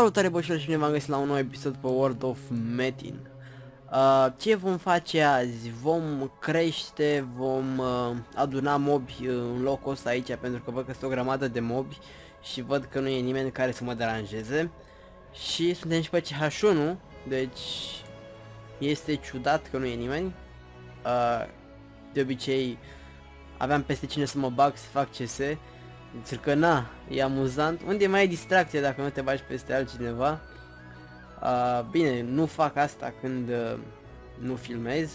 Salutare bășilor și bine v-am găsit la un nou episod pe World of Metin. Ce vom face azi? Vom crește, vom aduna mobi în locul ăsta aici, pentru că văd că este o grămadă de mobi și văd că nu e nimeni care să mă deranjeze. Și suntem și pe CH1, deci este ciudat că nu e nimeni. De obicei aveam peste cine să mă bag să fac CS. Zic că na, e amuzant. Unde mai ai distracție dacă nu te bagi peste altcineva? Bine, nu fac asta când nu filmez.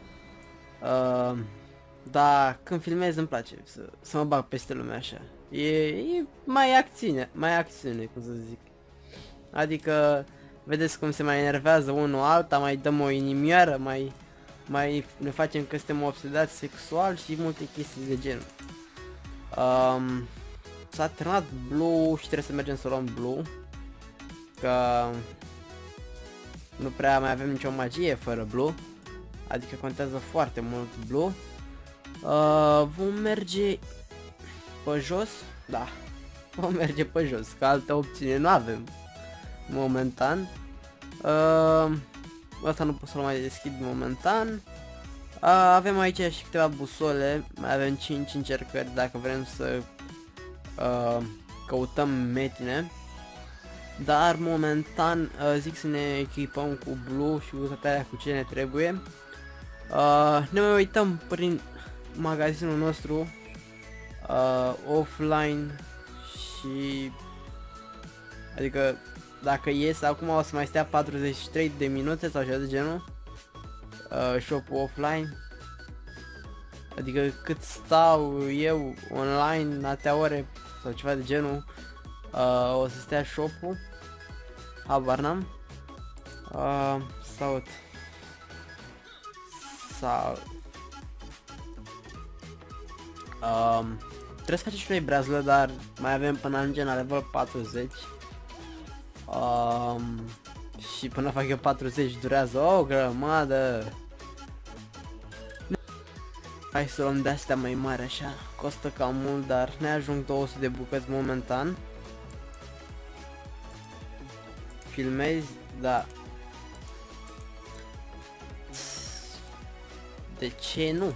Dar când filmez îmi place să mă bag peste lumea așa. E mai acțiune, cum să zic. Adică, vedeți cum se mai enervează unul alta, mai dăm o inimioară, mai ne facem că suntem obsedați sexual și multe chestii de genul. S-a terminat Blue și trebuie să mergem să luăm Blue. Că nu prea mai avem nicio magie fără Blue. Adică contează foarte mult Blue. Vom merge pe jos. Da, vom merge pe jos, că altă opțiune nu avem momentan. Asta nu pot să-l mai deschid momentan. Avem aici și câteva busole. Mai avem 5 încercări dacă vrem să căutăm metine. Dar momentan zic să ne echipăm cu Blue și cu toate cu ce ne trebuie. Ne mai uităm prin magazinul nostru offline și adică dacă ies acum o să mai stea 43 de minute sau ceva de genul shop-ul offline. Adică cât stau eu online atâtea ore sau ceva de genul o să stea shop-ul. Habar n-am. Sau trebuie să facem și noi brazlă, dar mai avem până ajungem la level 40. Și până fac eu 40 durează o grămadă. Hai să luăm de-astea mai mari așa, costă cam mult, dar ne ajung 200 de bucăți momentan. Filmezi? Da. De ce nu?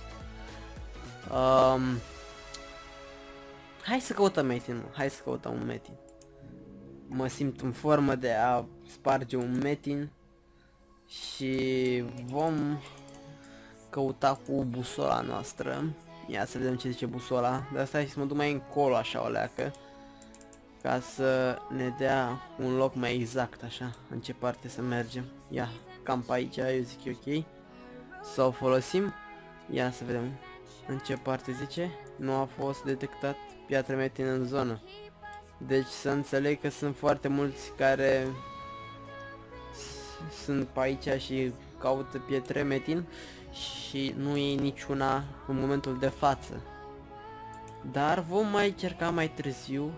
Hai să căutăm metin, hai să căutăm un metin. Mă simt în formă de a sparge un metin. Și vom căuta cu busola noastră. Ia să vedem ce zice busola. De asta hai să mă duc mai încolo așa o leacă, ca să ne dea un loc mai exact așa, în ce parte să mergem. Ia, cam pe aici, eu zic e ok. Să o folosim. Ia să vedem în ce parte zice. Nu a fost detectat piatră metin în zonă. Deci să înțeleg că sunt foarte mulți care sunt pe aici și caută pietre metin și nu e niciuna în momentul de față. Dar vom mai încerca mai târziu.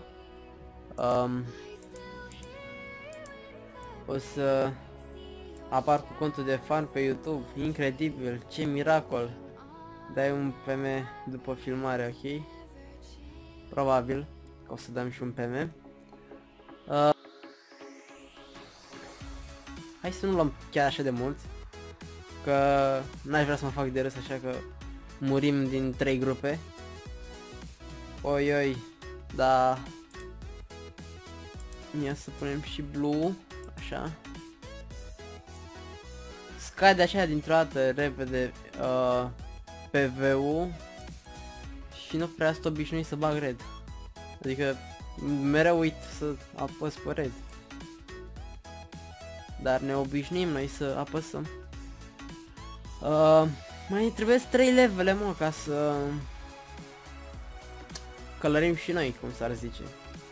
O să apar cu contul de fan pe YouTube. Incredibil, ce miracol. Dai un PM după filmare, ok? Probabil că o să dăm și un PM. Hai să nu luăm chiar așa de mult, că n-aș vrea să mă fac de râs, așa că murim din 3 grupe. Oi, da. Ia să punem și Blue, așa. Scade așa dintr-o dată repede PV-ul și nu prea sunt obișnuit să bag red. Adică mereu uit să apăs pe red. Dar ne obișnuim noi să apăsăm. Mai trebuie 3 levele, mă, ca să călărim și noi, cum s-ar zice.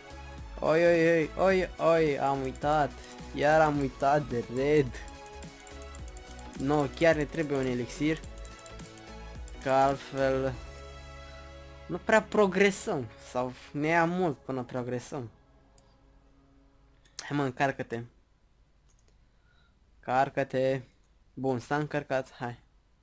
Oi, am uitat. Iar am uitat de red. No, chiar ne trebuie un elixir, că altfel nu prea progresăm. Sau ne ia mult până progresăm. Hai mă, încarcă-te. Carcă-te. Bun, s-a încărcat, hai.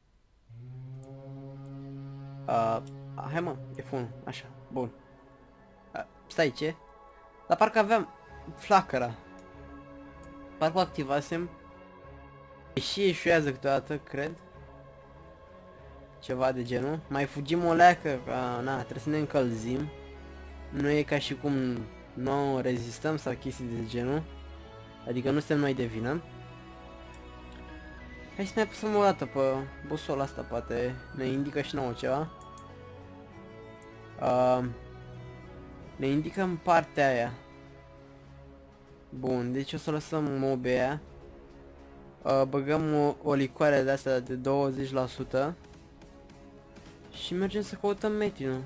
Hai mă, F1, așa, bun. Stai, ce? Dar parcă aveam flacăra. Parcă o activasem. Și ieșuiază câteodată, cred. Ceva de genul. Mai fugim o leacă, ca, na, trebuie să ne încălzim. Nu e ca și cum nu rezistăm sau chestii de genul. Adică nu suntem noi de vină. Hai să mai apăsăm o dată pe busola asta, poate ne indică și nouă ceva. Ne indică în partea aia. Bun, deci o să lăsăm mobe aia. Băgăm o licoare de astea de 20% și mergem să căutăm metinul.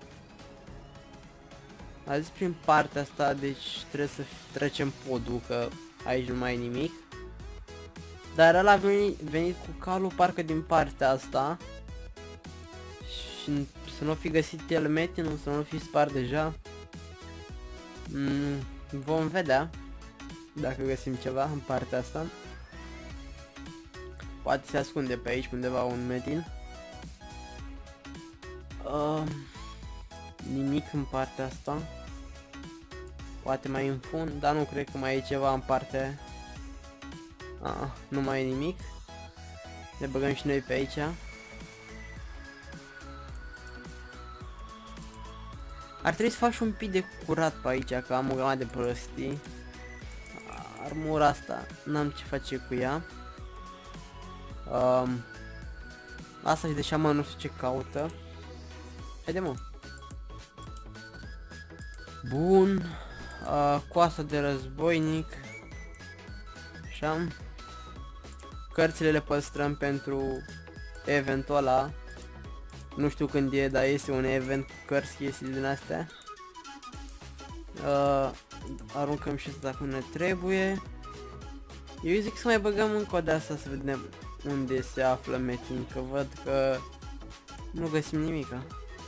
A zis prin partea asta, deci trebuie să trecem podul, că aici nu mai e nimic. Dar ăla a venit cu calul parcă din partea asta. Și să nu fi găsit el metinul, să nu fi spart deja. Vom vedea dacă găsim ceva în partea asta. Poate se ascunde pe aici undeva un metin. Nimic în partea asta. Poate mai în fund, dar nu cred că mai e ceva în partea. Nu mai e nimic. Ne băgăm și noi pe aici. Ar trebui să faci un pic de curat pe aici, că am o grămadă de prostii. Armura asta, n-am ce face cu ea. Asta și de șaman nu știu ce caută. Haide, mă. Bun. Coasa de războinic. Așa. Cărțile le păstrăm pentru eventul ăla. Nu știu când e, dar este un event cu cărți, chestii din astea. Aruncăm și asta cum ne trebuie. Eu zic să mai băgăm încă o de asta să vedem unde se află metin, că văd că nu găsim nimica.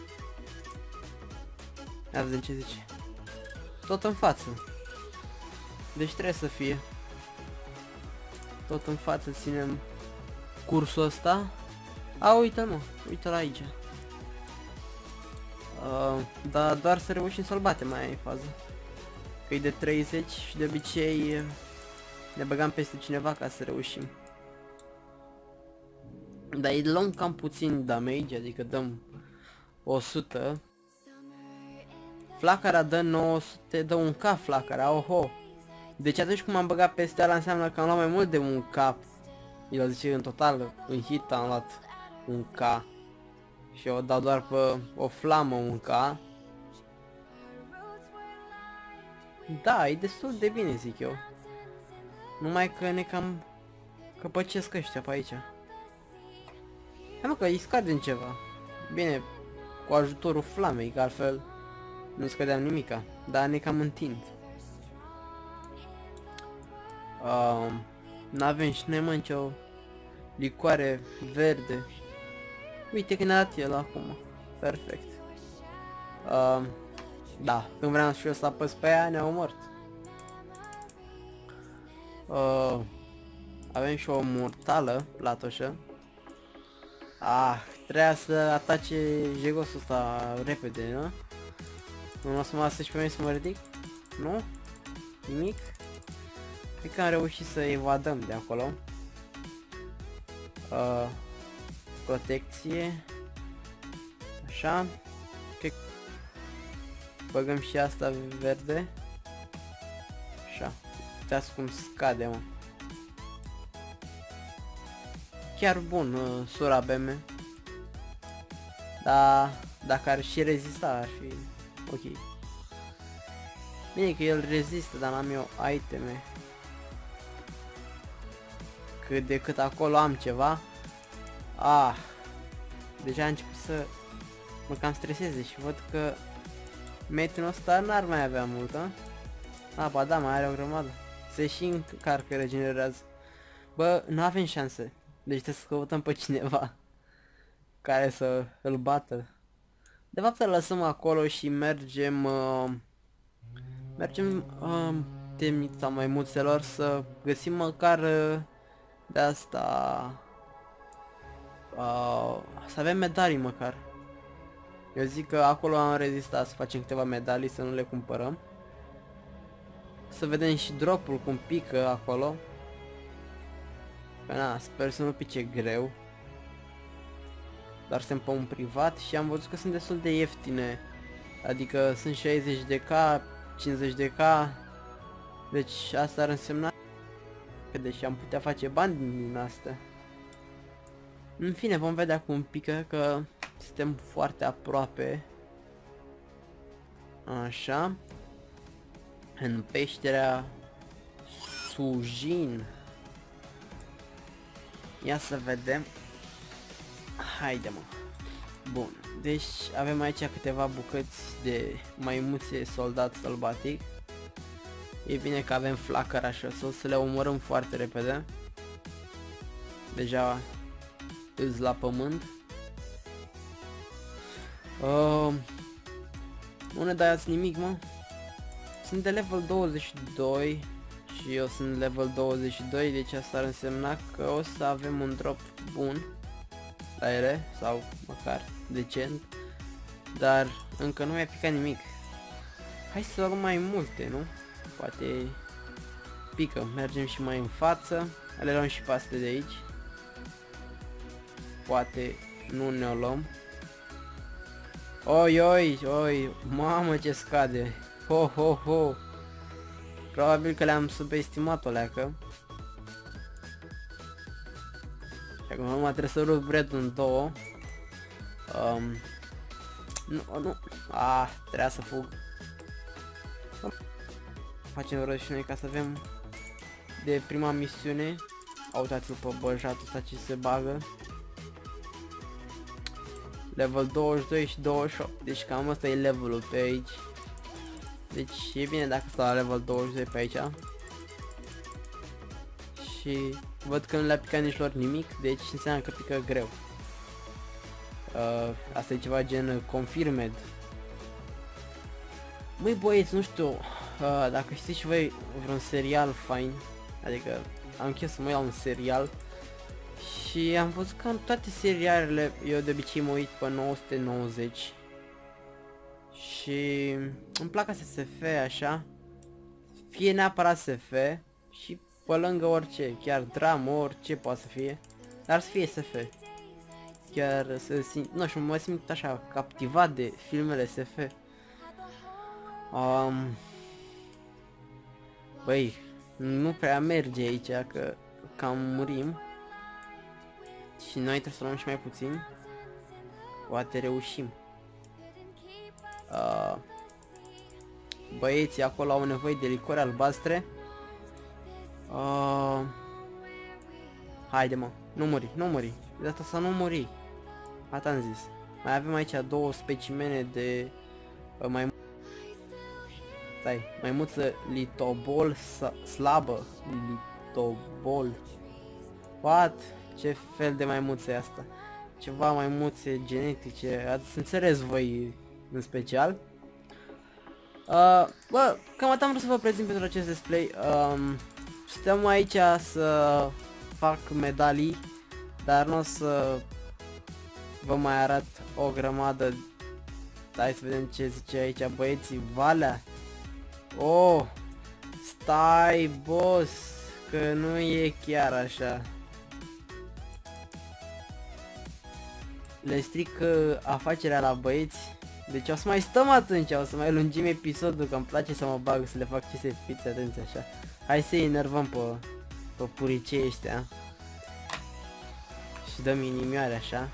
Ia vedem ce zice. Tot în față. Deci trebuie să fie. Tot în față ținem cursul ăsta. Uite-l, mă, uite-l aici. Dar doar să reușim să-l batem, mai e fază. Că e de 30 și de obicei ne băgam peste cineva ca să reușim. Dar îi luăm cam puțin damage, adică dăm 100. Flacăra dă 900, dă un K flacăra, oho. Deci atunci când m-am băgat peste ala înseamnă că am luat mai mult de un K. El zice în total, în hit am luat un K. Și eu dau doar pe o flamă un K. Da, e destul de bine, zic eu. Numai că ne cam căpăcesc ăștia pe aici. Hai, mă, că îi scadem ceva. Bine, cu ajutorul flamei, că altfel nu scădeam nimica. Dar ne cam întind. N-avem și noi, mă, nicio licoare verde. Uite că ne-a dat el acum. Perfect. Da, când vreau și eu să apăs pe ea, ne-au omorât. Avem și o mortală, platoșă. Trebuia să atace jegosul ăsta repede, nu? Nu o să mă lasă și pe mine să mă ridic? Nu? Nimic? Cred că am reușit să evadăm de acolo. Protecție. Așa. Cred că băgăm și asta verde. Așa. Uitați cum scade, mă. Chiar bun, sura BM. Dar dacă ar și rezista, ar fi ok. Bine că el rezistă, dar n-am eu iteme. Cât de cât acolo am ceva. Deja a început să mă cam streseze și văd că metinul ăsta n-ar mai avea multă. Ba da, mai are o grămadă. Se și încarcă, regenerează. Bă, nu avem șanse. Deci trebuie să căutăm pe cineva care să îl bată. De fapt îl lăsăm acolo și mergem temnița maimuțelor să găsim măcar de asta să avem medalii măcar. Eu zic că acolo am rezistat să facem câteva medalii, să nu le cumpărăm. să vedem și dropul cum pică acolo. Că na, sper să nu pice greu. Dar suntem pe un privat și am văzut că sunt destul de ieftine. Adică sunt 60 de K, 50 de K. Deci asta ar însemna că deși am putea face bani din astea. În fine, vom vedea cum pică, că suntem foarte aproape. Așa. În peșterea Sujin. Ia să vedem. Haide mă. Bun, deci avem aici câteva bucăți de maimuțe soldat sălbatic. E bine că avem flacăra așa, să le omorâm foarte repede. Deja îs la pământ. Nu ne dați nimic, mă? Sunt de level 22 și eu sunt level 22, deci asta ar însemna că o să avem un drop bun la ele, sau măcar decent, dar încă nu mi-a picat nimic. Hai să luăm mai multe, nu? Poate pică, mergem și mai în față, le luăm și pe astea de aici. Poate nu ne-o luăm. Oi, oi, oi, mamă ce scade. Ho, ho, ho. Probabil că le-am subestimat o leacă. Acum numai trebuie să rup breadul în două. Nu. Trebuia să fug. Facem rost și noi ca să avem de prima misiune. Uitați-l pe băjatul ăsta ce se bagă. Level 22 și 28. Deci cam asta e levelul pe aici. Deci e bine dacă stau la level 22 pe aici. Și văd că nu le-a picat nici lor nimic, deci înseamnă că pică greu. Asta e ceva gen confirmed. Băi băieți, nu știu dacă știți și voi vreun serial fain. Adică am chef să mă iau un serial. Și am văzut că în toate serialele eu de obicei mă uit pe 990. Și îmi plac SF așa. Fie neapărat SF și pe lângă orice, chiar dramă, orice poate să fie. Dar să fie SF. Chiar să simt, nu știu, mă simt așa captivat de filmele SF. Băi, nu prea merge aici, că cam murim. Și noi trebuie să luăm și mai puțin. Poate reușim. Băieții acolo au nevoie de licori albastre. Haide mă, nu muri. De asta să nu muri. Asta am zis. Mai avem aici două specimene de maimuță litobol slabă. Litobol. What? Ce fel de maimuță e asta? Ceva maimuțe genetice, ați înțeles voi în special. Bă, cam atât am vrut să vă prezint pentru acest display. Stăm aici să fac medalii, dar nu o să vă mai arăt o grămadă. Hai să vedem ce zice aici băieții. Valea. Oh, stai boss, că nu e chiar așa. Le stric afacerea la băieți. Deci o să mai stăm atunci, o să mai lungim episodul, că îmi place să mă bag, să le fac ce se fiți atenți așa. Hai să-i enervăm pe puricei ăștia. Și dăm inimioare așa.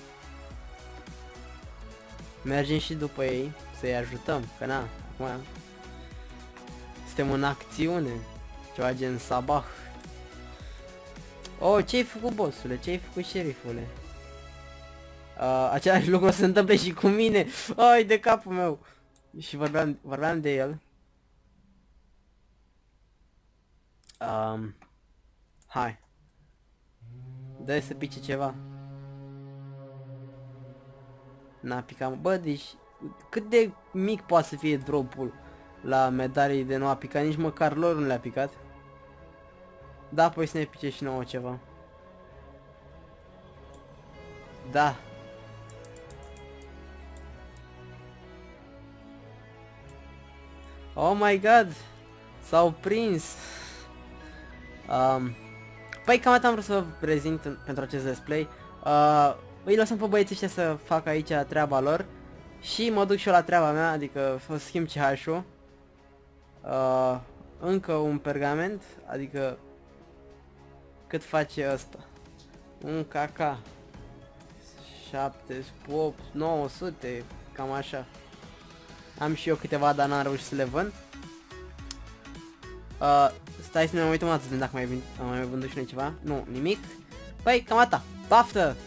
Mergem și după ei, să-i ajutăm, că na, acum suntem în acțiune. Ceva gen sabah. Oh, ce-ai făcut, bossule? Ce-ai făcut, șerifule? Același lucru se întâmplă și cu mine. Ai de capul meu. Și vorbeam de el. Hai. Dă să pice ceva. N-a picat. Bă, deci cât de mic poate să fie dropul la medalii de nu a picat, nici măcar lor nu le-a picat. Da, apoi să ne pice și nouă ceva. Da. Oh my god! S-au prins. Păi cam atât am vrut să vă prezint pentru acest display. Îi lăsăm pe băieții ăștia să facă aici treaba lor. Și mă duc și eu la treaba mea, adică să schimb CH-ul. Încă un pergament, adică cât face ăsta? Un KK 7, 8, 900, cam așa. Am și eu câteva, dar n-am reușit să le vând. Stai să ne mai uităm atât dacă am mai vândut și noi ceva. Nu, nimic. Păi cam atât. Baftă!